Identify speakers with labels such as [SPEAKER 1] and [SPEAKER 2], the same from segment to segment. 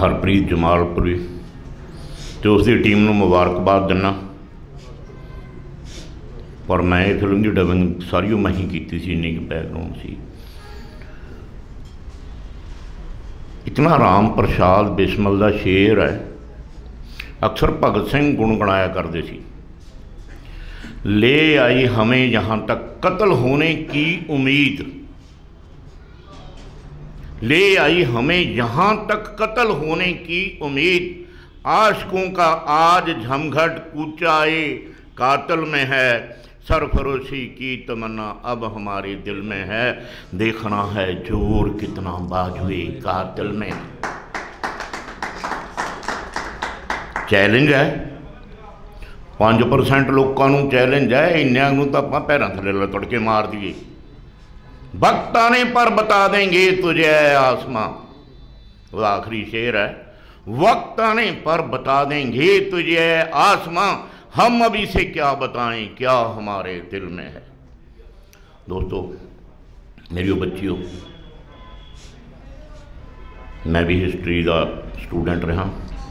[SPEAKER 1] हरप्रीत जमालपुरी तो उसकी टीम को मुबारकबाद दिना। पर मैं फिल्म की डबिंग सारी मैं ही की सी, इन्नी बैकग्राउंड सी। इतना राम प्रसाद बिस्मल का शेर है, अक्सर भगत सिंह गुणगुनाया करते सी। ले आई हमें यहाँ तक कत्ल होने की उम्मीद, ले आई हमें यहाँ तक कत्ल होने की उम्मीद, आशिकों का आज झमघट कूचाए कातिल में है, सरफरोशी की तमन्ना अब हमारे दिल में है, देखना है जोर कितना बाजुए कातिल में। चैलेंज है 5% लोगों को, चैलेंज है इन्या तो आप पैरों थले लतड़ के मार दिए। वक्त आने पर बता देंगे तुझे आसमां, वो आखिरी शेर है। वक्त आने पर बता देंगे तुझे आसमां, हम अभी से क्या बताएं क्या हमारे दिल में है। दोस्तों मेरी बच्चियों, मैं भी हिस्टरी का स्टूडेंट रहा।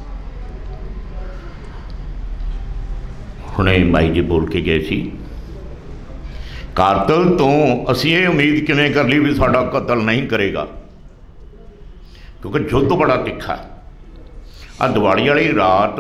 [SPEAKER 1] हुणे बाई जी बोल के गए सी, कातिल तो असी ये उम्मीद किवें कर ली भी साडा कत्ल नहीं करेगा, क्योंकि युद्ध बड़ा तिखा। आ दिवाली वाली रात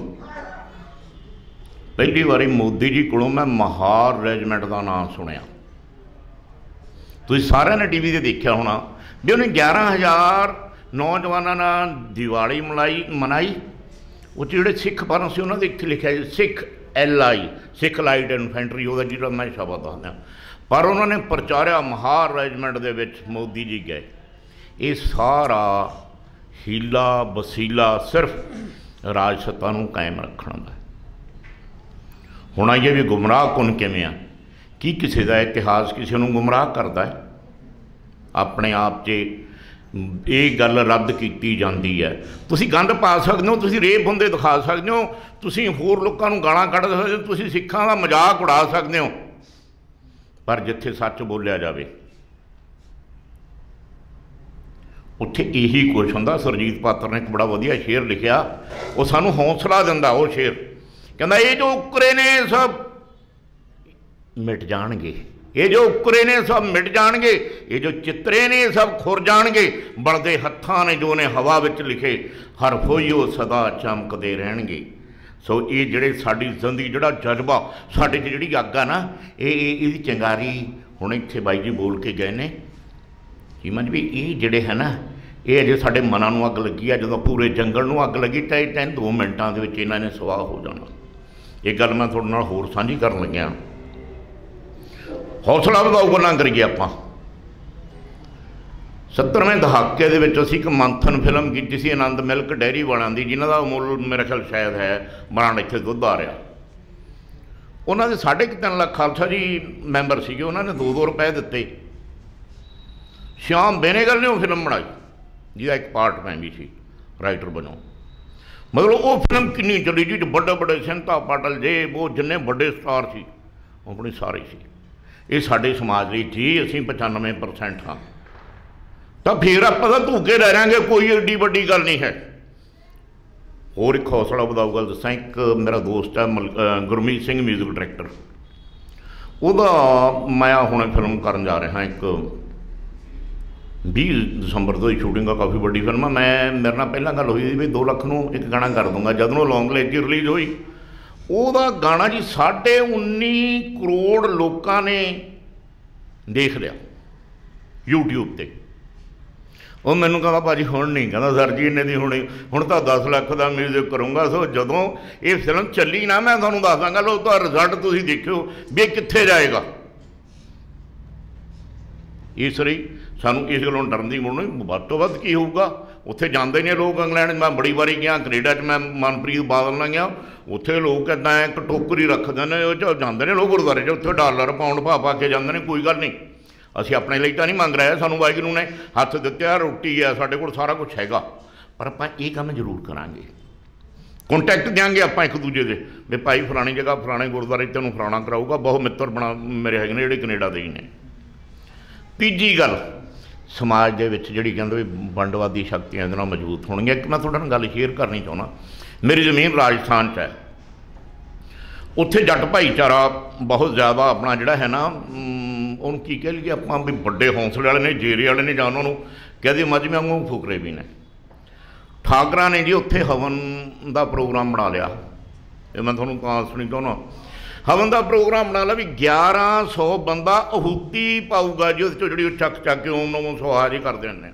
[SPEAKER 1] पहली बारी मोदी जी को मैं महार रेजिमेंट का नाम सुनिया। तुसीं सारिआं ने टीवी से देखा होना भी उन्हें 11,000 नौजवानों ने दिवाली मनाई। वो जोड़े सिख पर से उन्होंने इत्थे लिखा Sikh LI, Sikh light infantry, वो जो मैं शब्द दसदा, पर उन्होंने प्रचारिया महार रेजिमेंट के विच मोदी जी गए। ये सारा हीला वसीला सिर्फ राज सत्ता नूं कायम रखने का। हुण आइए भी गुमराह कुन किवें आ, कि किसी का इतिहास किसी को गुमराह करता है? अपने आप से ये गल रद्द की जाती है। तुसी गंद पा सकते हो, तुसी रेप होंदे दिखा सकते हो, तुसी होर लोगों को गालां कढ़ सकते हो, तुसी सिखां दा मजाक उड़ा सकते हो, पर जिथे सच बोलिया जाए उत्थे यही कुछ हुंदा। सुरजीत पात्र ने एक बड़ा वधिया शेर लिखिया, वो सानू हौसला दिंदा। वो शेर कहंदा ये जो उकरे ने सब मिट जाणगे, ये जो उकरे ने सब मिट जाणगे, ये जो चित्रे ने सब खुर जाणगे, बढ़दे हत्थां ने जो ने हवा विच लिखे, हर होइयो सदा चमकदे रहणगे। सो ये जिहड़े साडी जिंदगी जिहड़ा जज्बा साडे च जिहड़ी अग आ ना, ये चिंगारी हुण इत्थे बाई जी बोल के गए ने चीमन भी ये जिहड़े है ना, ये अजे साडे मनां नूं अग लगी है। जदों पूरे जंगल नूं अग लगी तो ये 2 मिनटां दे विच इन्हां ने स्वाह हो जाना। ये गल मैं तुहाडे नाल होर साझी करन लग्या। हौसला वधाओ गल्लां करिए आपां। 70वें दहाके दे विच असीं एक मंथन फिल्म की सी आनंद मिल्क डेयरी वालिआं दी, जिन्हां दा मुੱਲ मेरा ख्याल शायद है बरांड इत्थे दुੱਧ आ रहा। उन्हां दे 3.5 ਲੱਖ खालसा जी मैंबर सीगे, उन्होंने 2-2 रुपए दिते। श्याम बेनेगल ने वो फिल्म बनाई जिसका एक पार्ट मैं भी सी राइटर बनों। मतलब वो फिल्म कितनी चली जी, बड़े बड़े सिंता पाटल जे वो जिन्ने बड़े स्टार सी अपने सारे सी। ये साडे समाज लई जी असीं 95% हाँ, तो फिर आप धूके रह रहेंगे, कोई एड्डी वड्डी गल नहीं है। होर एक हौसला वधाऊ गल दसां, एक मेरा दोस्त है गुरमीत सिंह म्यूजिक डायरैक्टर, वह मैं हुणे फिल्म करन जा रहा। एक 20 दिसंबर तो शूटिंग का काफ़ी बड़ी फिल्म है। मैं मेरे नाल पहला गल हुई भी 2 ਲੱਖ नूं एक गाना कर दूंगा। जदों लौंग लेक की रिलीज़ हुई, ਉਹਦਾ गाना जी 19.5 करोड़ लोगों ने देख लिया यूट्यूब पर। वो मैनू कहता भाजी हुण नहीं, कहता सर जी इन्ने दी हुण तो 10 ਲੱਖ का म्यूजिक करूँगा। सो जदों ये फिल्म चली ना, मैं तुहानूं दस दांगा लो तो रिजल्ट तुसीं देखियो भी कित्थे जाएगा। इसलिए सानू इस गलों डरन की मुड़ नहीं, वध तो वध की होऊगा। उत्थे जाते ने लोग इंग्लैंड, मैं बड़ी बारी गया, कनेडा च मैं मनप्रीत बादल ना गया, उत्थे लोग इदा एक टोकरी रखते हैं, जाते हैं लोग गुरुद्वारे च, उत्थे डॉलर पाउंड पा के जाते हैं। कोई गल नहीं, असीं अपने लिए तो नहीं मंग रहे, सानू वाहिगुरू ने हथ दिते आ, रोटी है, साडे कोल सारा कुछ हैगा, पर आपां ये काम जरूर करांगे। कॉन्टैक्ट देंगे आप एक दूजे के भी भाई फलानी जगह फलाने गुरुद्वारे तेनों फलाना कराऊगा। बहुत मित्र बना मेरे है जिहड़े कनेडा दे ही ने। तीजी गल, समाज दे विच जिहड़ी कहंदे भी वंडवादी शक्तियां इहदे नाल मजबूत होणगीਆਂ। एक मैं तुहाडे नाल गल शेयर करनी चाहुंदा, मेरी ज़मीन राजस्थान च है, उत्थे जट भाईचारा बहुत ज़्यादा अपना जिहड़ा है ना उन्होंने की कह लीए आपां भी बड़े हौंसले वाले ने, जेरे वाले ने, जां उन्होंने कहदे मजमे वांगू फुकरे भी ने। ठाकरा ने जी उत्थे हवन का प्रोग्राम बना लिया, ये मैं तुहानूं तां सुणी चाहुंदा, हवन का प्रोग्राम बना लिया भी 1100 बंदा आहूति पाऊगा जी, उस जी चक चक के ओम नमो स्वाहा जी करते हैं।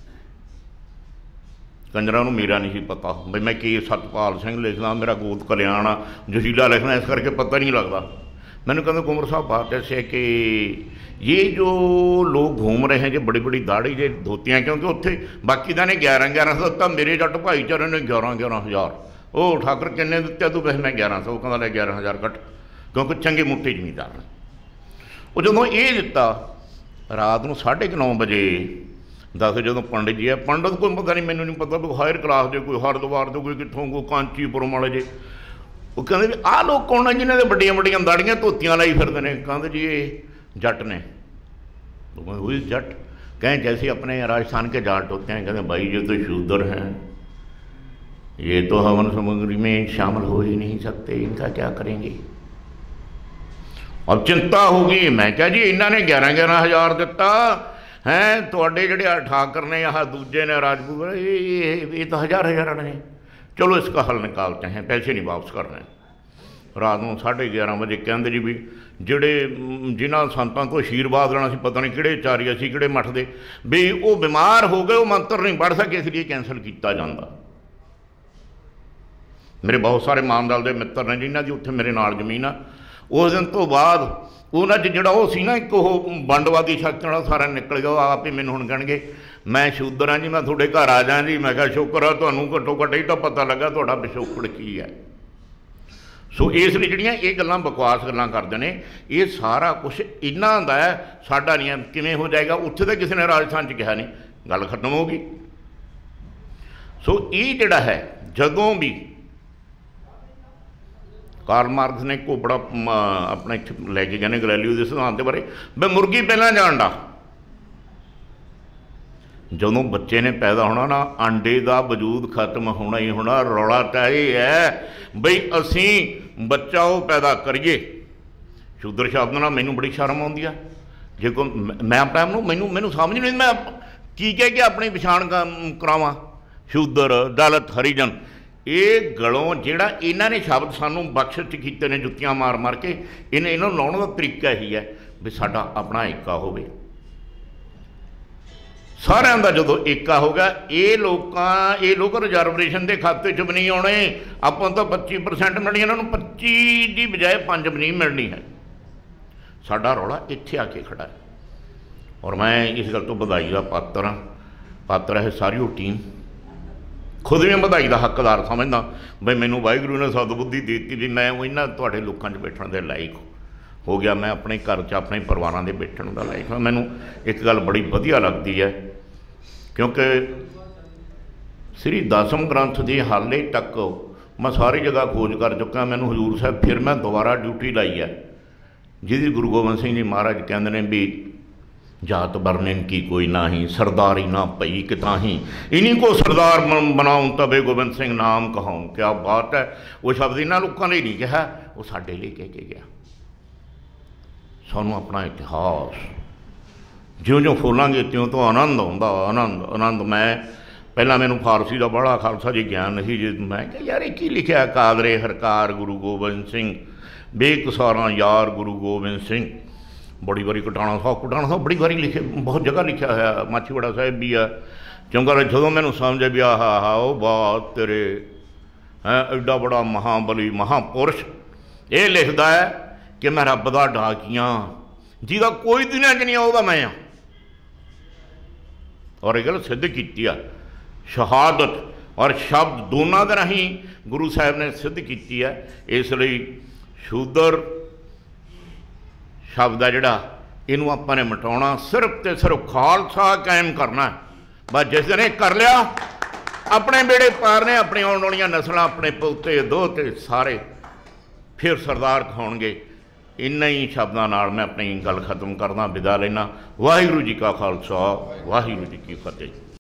[SPEAKER 1] कंजरां नूं मेरा नहीं पता बई मैं के सतपाल सिंह लिखदा, मेरा गोद कल्याण आ, जसीला लिखना, इस करके पता नहीं लगता। मैंने कहते कुंवर साहब बात ऐसे है कि ये जो लोग घूम रहे हैं जो बड़ी बड़ी दाढ़ी जे धोतियाँ, क्योंकि उत्थे बाकी का ने 1100 दिता, मेरे जट भाईचारे ने 11,000। वो ठाकर किन्ने दिते तू? वैसे मैं 1100, कहता ले 11,000 कट, क्योंकि चंगे मोटे जमींदार ने। वो जो ये दिता रात को 9:30 बजे दस जो पंडित जी है, पंडित कोई पता नहीं, मैंने नहीं पता कोई हायर क्लास दे, कोई हरिद्वार दे, कोई कितों, कोई कांचीपुरम वाले जे। वो कहते भी आह लोग कौन है जिन्होंने बड़िया बड़िया दाड़ियाँ धोतियाँ लाई फिरते हैं? कहते जी ये जट ने। वही जट कहें जैसे अपने राजस्थान के जाट होते हैं, कहते भाई ये तो शूद्र हैं, ये तो हवन सामग्री में शामिल हो ही नहीं सकते, इनका क्या करेंगे? अब चिंता होगी। मैं क्या जी इन्होंने 11,000 दिता है, थोड़े जोड़े ठाकर ने यहाँ दूजे ने राजपूत, ये तो हज़ार ने। चलो इसका हल निकालते हैं, पैसे नहीं वापस करने। रात को 11:30 बजे कहते जी भी जोड़े जिन्होंने संतों को आशीर्वाद लेना, पता नहीं किहड़े चारिया सी किहड़े मठ दे, भी वो बीमार हो गए, वो मंत्र नहीं पढ़ सके, इसलिए कैंसल किया जाता। मेरे बहुत सारे मानदल के मित्र ने जिन्हों की उत्थे मेरे नाल जमीन आ। उस दिन तो बाद उन्होंने जोड़ा वो सी ना एक वंडवादी शक्ति वाला सारा निकल गया। आप ही मैनूं हुण कहणगे मैं शूद्र हाँ जी, मैं थोड़े घर आ जा जी। मैं कहा शुक्र है तुहानूं घट्टो घट्ट ही तो पता लगा तुहाडा पिछोकड़ की है। सो इसलिए जिहड़ियां ये गल्लां बकवास गल्लां करदे ने, ये सारा कुछ इन्हां दा है, साडा नहीं है। किवें हो जाएगा? उत्थे तो किसी ने राजस्थान च कहा नहीं, गल खत्म हो गई। सो ये जिहड़ा है जदों भी कार्ल मार्क्स ने घोपड़ा अपने लैके गए गैलीलियो के सिद्धांत के बारे, मैं मुर्गी पहला जानता। जो बच्चे ने पैदा होना ना, अंडे का वजूद खत्म होना ही होना। रौला तो यह है बई असी बच्चा वो पैदा करिए। शूद्र शब्द ना मैनू बड़ी शर्म आती है। जे को मैं अपने मैनू समझ नहीं, मैं की कह के अपनी पछाण करावां। शूद्र, दलित, हरिजन, ये गलों जिहड़ा इन्हां ने शब्द सानू बख्श कीते ने जुत्तियां मार मार के, इन्हें लाने का तरीका ही है भी साडा अपना एका होवे। सारिਆਂ ਦਾ ਜਦੋਂ ਏਕਾ होगा, ये लोग रिजर्वेशन के खाते च भी नहीं आने। ਆਪਾਂ तो 25% मिलनी, इन्होंने 25 की बजाय 5 भी नहीं मिलनी है। साडा रौला इत्थे आके खड़ा है। और मैं इस गल तो बधाई का पात्र है सारी टीम। खुद भी बधाई का हकदार समझदा बई मैनू वाहिगुरू ने सदबुद्धि दी दी भी मैं इन्हां तुहाडे लोकां च बैठण दे लायक हो गया। मैं अपने घर च अपने परिवारां दे बैठण दा लायक। मैनू एक गल बड़ी वधिया लगदी है, क्योंकि श्री दसम ग्रंथ की हाले तक मैं सारी जगह खोज कर चुका। मैनू हजूर साहब फिर मैं दोबारा ड्यूटी लाई है, जिहदी गुरु गोबिंद सिंह जी महाराज कहते हैं भी जात बरनिन की कोई नाही, सरदारी ना पई किताही, इन्हीं को सरदार बनाऊं तबे गोबिंद सिंह नाम कहाऊं। क्या बात है। वो शब्द इन्होंने लोगों ने नहीं कहा, वो साडे लिए कह के गया। सानू अपना इतिहास ज्यों ज्यों खोलांगे त्यों तो आनंद आउंदा, आनंद आनंद। मैं पहला मैनू फारसी का बड़ा खालसा जी ज्ञान नहीं जी। मैं क्या यार की लिखा, कादरे हरकार गुरु गोबिंद सिंह, बेकसारा यार गुरु गोबिंद सिंह। बड़ी बारी कटाणा साहब बड़ी बारी लिखे, बहुत जगह लिखा है। माछीवाड़ा साहब भी है। क्योंकि जो मैनू समझे भी आहा वो बात तेरे है एडा बड़ा महाबली महापुरुष ये लिखता है कि मैं रब का डाकिया जिसका कोई दुनिया च नहीं आता मैं हाँ। और ये गल सिद्ध की शहादत और शब्द दोनों के राही गुरु साहब ने सिद्ध की है। इसलिए शूद्र शब्द है जोड़ा इनू आपने मिटाना, सिर्फ तो सिर्फ खालसा कायम करना है। बस जिस दिन कर लिया अपने बेड़े पारने, अपनी आने वाली नस्ल, अपने पोते दोते सारे फिर सरदार खाओगे। इन्ना ही शब्दों नाल मैं अपनी गल खत्म करना, विदा लेना। वाहिगुरू जी का खालसा, वाहिगुरू जी की फतेह।